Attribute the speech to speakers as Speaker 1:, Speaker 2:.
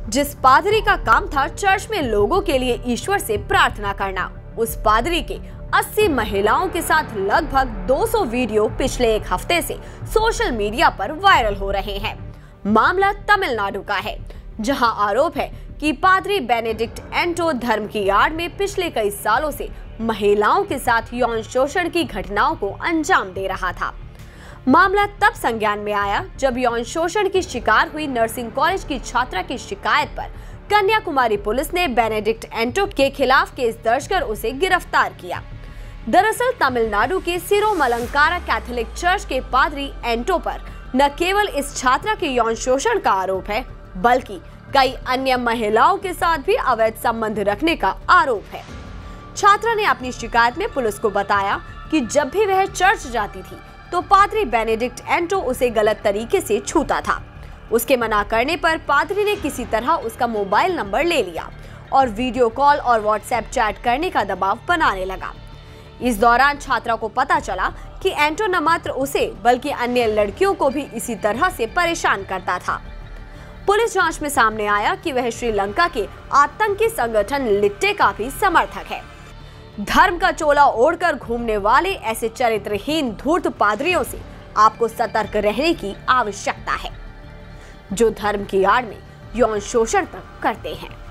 Speaker 1: जिस पादरी का काम था चर्च में लोगों के लिए ईश्वर से प्रार्थना करना, उस पादरी के 80 महिलाओं के साथ लगभग 200 वीडियो पिछले एक हफ्ते से सोशल मीडिया पर वायरल हो रहे हैं। मामला तमिलनाडु का है, जहां आरोप है कि पादरी बेनेडिक्ट एंटो धर्म की आड़ में पिछले कई सालों से महिलाओं के साथ यौन शोषण की घटनाओं को अंजाम दे रहा था। मामला तब संज्ञान में आया जब यौन शोषण की शिकार हुई नर्सिंग कॉलेज की छात्रा की शिकायत पर कन्याकुमारी पुलिस ने बेनेडिक्ट एंटो के खिलाफ केस दर्ज कर उसे गिरफ्तार किया। दरअसल तमिलनाडु के सिरोमलंकारा कैथोलिक चर्च के पादरी एंटो पर न केवल इस छात्रा के यौन शोषण का आरोप है, बल्कि कई अन्य महिलाओं के साथ भी अवैध संबंध रखने का आरोप है। छात्रा ने अपनी शिकायत में पुलिस को बताया कि जब भी वह चर्च जाती थी तो पादरी बेनेडिक्ट एंटो उसे गलत तरीके से छूता था। उसके मना करने पर पादरी ने किसी तरह उसका मोबाइल नंबर ले लिया और वीडियो कॉल और व्हाट्सएप चैट करने का दबाव बनाने लगा। इस दौरान छात्रा को पता चला कि एंटो न मात्र उसे बल्कि अन्य लड़कियों को भी इसी तरह से परेशान करता था। पुलिस जांच में सामने आया कि वह श्रीलंका के आतंकी संगठन लिट्टे का भी समर्थक है। धर्म का चोला ओढ़कर घूमने वाले ऐसे चरित्रहीन धूर्त पादरियों से आपको सतर्क रहने की आवश्यकता है, जो धर्म की आड़ में यौन शोषण तक करते हैं।